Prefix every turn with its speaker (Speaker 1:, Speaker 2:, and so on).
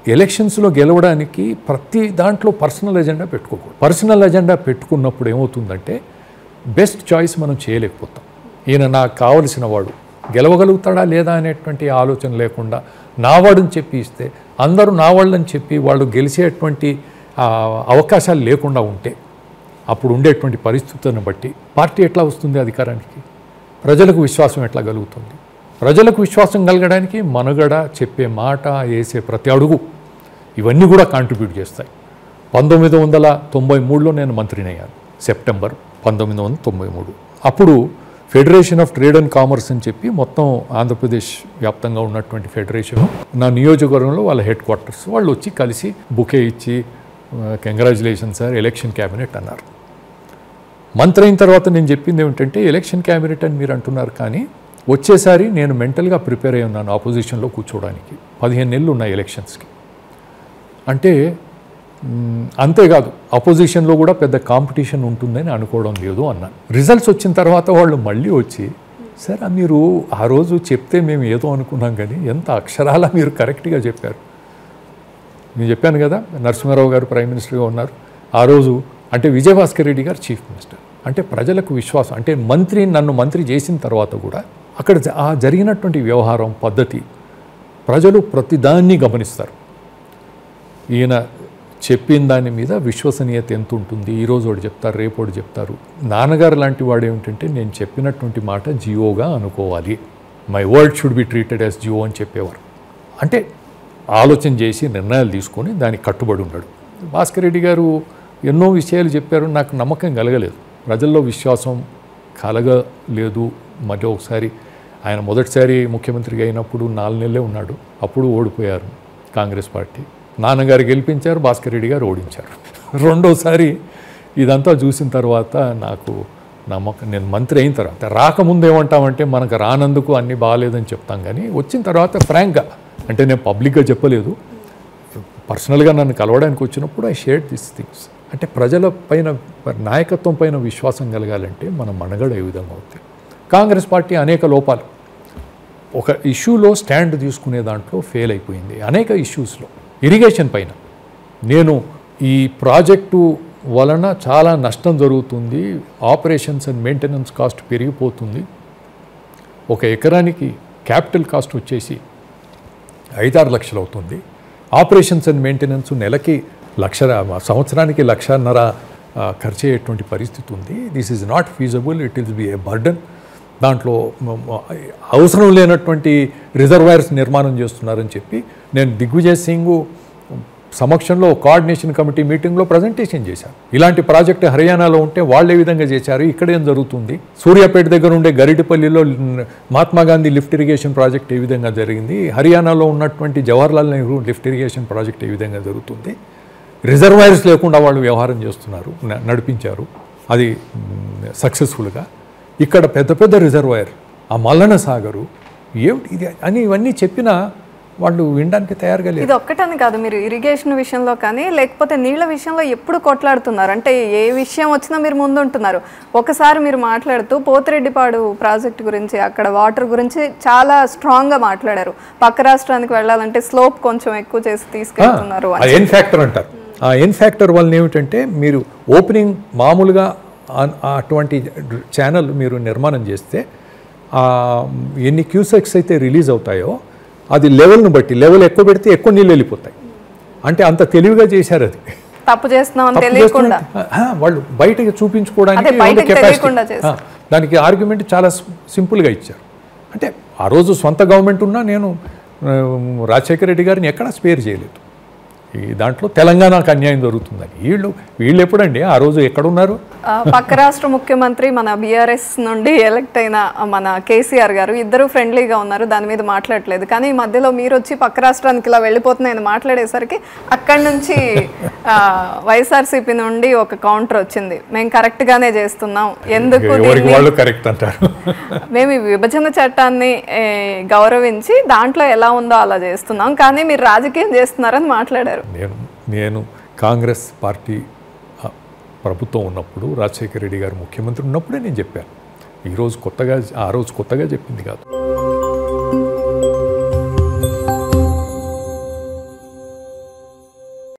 Speaker 1: ఎలక్షన్స్లో గెలవడానికి ప్రతి దాంట్లో పర్సనల్ ఎజెండా పెట్టుకోకూడదు. పర్సనల్ ఎజెండా పెట్టుకున్నప్పుడు ఏమవుతుందంటే బెస్ట్ చాయిస్ మనం చేయలేకపోతాం. ఈయన నాకు కావలసిన వాడు గెలవగలుగుతాడా లేదా అనేటువంటి ఆలోచన లేకుండా నావాడని చెప్పి ఇస్తే అందరూ నావాళ్ళని చెప్పి వాళ్ళు గెలిచేటువంటి అవకాశాలు లేకుండా ఉంటే అప్పుడు ఉండేటువంటి పరిస్థితులను బట్టి పార్టీ ఎట్లా వస్తుంది అధికారానికి? ప్రజలకు విశ్వాసం ఎట్లా కలుగుతుంది? ప్రజలకు విశ్వాసం కలగడానికి మనుగడ, చెప్పే మాట, వేసే ప్రతి అడుగు ఇవన్నీ కూడా కాంట్రిబ్యూట్ చేస్తాయి. 1993లో నేను మంత్రిని అయ్యాను, సెప్టెంబర్ 1993. అప్పుడు Federation of Trade and Commerce అని చెప్పి మొత్తం ఆంధ్రప్రదేశ్ వ్యాప్తంగా ఉన్నటువంటి ఫెడరేషన్ నా నియోజకవర్గంలో వాళ్ళ హెడ్ క్వార్టర్స్ వాళ్ళు వచ్చి కలిసి బుకే ఇచ్చి కంగ్రాచులేషన్స్ సార్ ఎలక్షన్ క్యాబినెట్ అన్నారు. మంత్రి అయిన తర్వాత నేను చెప్పింది ఏమిటంటే ఎలక్షన్ క్యాబినెట్ అని మీరు అంటున్నారు, కానీ వచ్చేసారి నేను మెంటల్గా ప్రిపేర్ అయి ఉన్నాను ఆపోజిషన్లో కూర్చోవడానికి. 15 నెలలు ఉన్నాయి ఎలక్షన్స్కి. అంటే అంతేకాదు అపోజిషన్లో కూడా పెద్ద కాంపిటీషన్ ఉంటుందని అనుకోవడం లేదు అన్నాను. రిజల్ట్స్ వచ్చిన తర్వాత వాళ్ళు మళ్ళీ వచ్చి సార్ మీరు ఆ రోజు చెప్తే మేము ఏదో అనుకున్నాం కానీ ఎంత అక్షరాలా మీరు కరెక్ట్గా చెప్పారు. నేను చెప్పాను కదా, నరసింహారావు గారు ప్రైమ్ మినిస్టర్గా ఉన్నారు ఆ రోజు, అంటే విజయభాస్కర్ రెడ్డి గారు చీఫ్ మినిస్టర్. అంటే ప్రజలకు విశ్వాసం, అంటే నన్ను మంత్రి చేసిన తర్వాత కూడా అక్కడ ఆ జరిగినటువంటి వ్యవహారం పద్ధతి ప్రజలు ప్రతిదాన్ని గమనిస్తారు. ఈయన చెప్పిన దాని మీద విశ్వసనీయత ఎంత ఉంటుంది, ఈరోజు ఒకటి చెప్తారు, రేపు ఒకటి చెప్తారు. నాన్నగారు లాంటి వాడు ఏమిటంటే నేను చెప్పినటువంటి మాట జియోగా అనుకోవాలి, my word should be treated as GO అని చెప్పేవారు. అంటే ఆలోచన చేసి నిర్ణయాలు తీసుకొని దానికి కట్టుబడి ఉన్నాడు. భాస్కర్ రెడ్డి గారు ఎన్నో విషయాలు చెప్పారు, నాకు నమ్మకం కలగలేదు, ప్రజల్లో విశ్వాసం కలగలేదు. మళ్ళీ ఒకసారి ఆయన మొదటిసారి ముఖ్యమంత్రిగా అయినప్పుడు 4 నెలలే ఉన్నాడు, అప్పుడు ఓడిపోయారు కాంగ్రెస్ పార్టీ. నాన్నగారు గెలిపించారు, భాస్కర్ రెడ్డి గారు ఓడించారు. రెండోసారి ఇదంతా చూసిన తర్వాత నాకు నమ్మకం, నేను మంత్రి అయిన తర్వాత రాకముందు ఏమంటామంటే మనకు రానందుకు అన్నీ బాగాలేదని చెప్తాం, కానీ వచ్చిన తర్వాత ఫ్రాంక్గా, అంటే నేను పబ్లిక్గా చెప్పలేదు, పర్సనల్గా నన్ను కలవడానికి వచ్చినప్పుడు ఐ షేర్డ్ దిస్ థింగ్స్. అంటే ప్రజల పైన నాయకత్వం పైన విశ్వాసం కలగాలంటే మన మనుగడ ఏ విధంగా అవుతుంది. కాంగ్రెస్ పార్టీ అనేక లోపాలు, ఒక ఇష్యూలో స్టాండ్ తీసుకునే దాంట్లో ఫెయిల్ అయిపోయింది. అనేక ఇష్యూస్లో ఇరిగేషన్ పైన నేను ఈ ప్రాజెక్టు వలన చాలా నష్టం జరుగుతుంది, ఆపరేషన్స్ అండ్ మెయింటెనెన్స్ కాస్ట్ పెరిగిపోతుంది, ఒక ఎకరానికి క్యాపిటల్ కాస్ట్ వచ్చేసి 5-6 లక్షలు అవుతుంది, ఆపరేషన్స్ అండ్ మెయింటెనెన్స్ నెలకి 1,00,000, సంవత్సరానికి 1,50,000 ఖర్చు అయ్యేటువంటి పరిస్థితి ఉంది. This is not feasible, it will be a burden. దాంట్లో అవసరం లేనటువంటి రిజర్వాయర్స్ నిర్మాణం చేస్తున్నారని చెప్పి నేను దిగ్విజయ్ సింగ్ సమక్షంలో కోఆర్డినేషన్ కమిటీ మీటింగ్లో ప్రజెంటేషన్ చేశాను. ఇలాంటి ప్రాజెక్టు హర్యానాలో ఉంటే వాళ్ళు ఏ విధంగా చేశారు, ఇక్కడ ఏం జరుగుతుంది, సూర్యాపేట దగ్గర ఉండే గరిటిపల్లిలో Mahatma Gandhi lift irrigation project ఏ విధంగా జరిగింది, హర్యానాలో ఉన్నటువంటి Jawaharlal Nehru lift irrigation project ఏ విధంగా జరుగుతుంది, రిజర్వాయర్స్ లేకుండా వాళ్ళు వ్యవహారం చేస్తున్నారు, నడిపించారు అది సక్సెస్ఫుల్గా. ఇక్కడ పెద్ద పెద్ద రిజర్వాయర్, ఆ మల్లన సాగరు ఏమిటి ఇది అని ఇవన్నీ చెప్పినా వాళ్ళు వినడానికి తయారుగా లేదు.
Speaker 2: ఇది ఒక్కటని కాదు, మీరు ఇరిగేషన్ విషయంలో కానీ లేకపోతే నీళ్ళ విషయంలో ఎప్పుడు కొట్లాడుతున్నారు, అంటే ఏ విషయం వచ్చినా మీరు ముందుంటున్నారు. ఒకసారి మీరు మాట్లాడుతూ పోతిరెడ్డిపాడు ప్రాజెక్ట్ గురించి, అక్కడ వాటర్ గురించి చాలా స్ట్రాంగ్గా మాట్లాడారు. పక్క రాష్ట్రానికి వెళ్ళాలంటే స్లోప్ కొంచెం ఎక్కువ చేసి తీసుకెళ్తున్నారు.
Speaker 1: ఎన్ ఫ్యాక్టర్ అంటారు. ఆ ఎన్ ఫ్యాక్టర్ వల్ల ఏమిటంటే మీరు ఓపెనింగ్ మామూలుగా అటువంటి ఛానల్ మీరు నిర్మాణం చేస్తే ఎన్ని క్యూసెక్స్ అయితే రిలీజ్ అవుతాయో అది లెవెల్ను బట్టి, లెవెల్ ఎక్కువ పెడితే ఎక్కువ నీళ్ళు వెళ్ళిపోతాయి. అంటే అంత తెలివిగా చేశారు. అది
Speaker 2: తప్పు చేస్తున్నామని తెలియకుండా
Speaker 1: వాళ్ళు బయటకి చూపించుకోవడానికి కెపాసిటీ, దానికి ఆర్గ్యుమెంట్ చాలా సింపుల్గా ఇచ్చారు. అంటే ఆ రోజు సొంత గవర్నమెంట్ ఉన్నా నేను రాజశేఖర రెడ్డి గారిని ఎక్కడా స్పేర్ చేయలేదు. ఈ దాంట్లో తెలంగాణకు అన్యాయం జరుగుతుందని వీళ్ళు ఎప్పుడండి ఆ రోజు ఎక్కడున్నారు?
Speaker 2: పక్క రాష్ట్ర ముఖ్యమంత్రి మన బీఆర్ఎస్ నుండి ఎలక్ట్ అయిన మన కేసీఆర్ గారు ఇద్దరు ఫ్రెండ్లీగా ఉన్నారు, దాని మీద మాట్లాడలేదు. కానీ ఈ మధ్యలో మీరు వచ్చి పక్క రాష్ట్రానికి ఇలా వెళ్ళిపోతున్నాయని మాట్లాడేసరికి అక్కడి నుంచి వైఎస్ఆర్సీపీ నుండి ఒక కౌంటర్ వచ్చింది, మేము కరెక్ట్గానే చేస్తున్నాం, ఎందుకు
Speaker 1: కరెక్ట్ అంటారు,
Speaker 2: మేము ఈ విభజన చట్టాన్ని గౌరవించి దాంట్లో ఎలా ఉందో అలా చేస్తున్నాం, కానీ మీరు రాజకీయం చేస్తున్నారని మాట్లాడారు.
Speaker 1: నేను కాంగ్రెస్ పార్టీ ప్రభుత్వం ఉన్నప్పుడు, రాజశేఖర రెడ్డి గారు ముఖ్యమంత్రి ఉన్నప్పుడే నేను చెప్పాను. ఆ రోజు కొత్తగా చెప్పింది కాదు.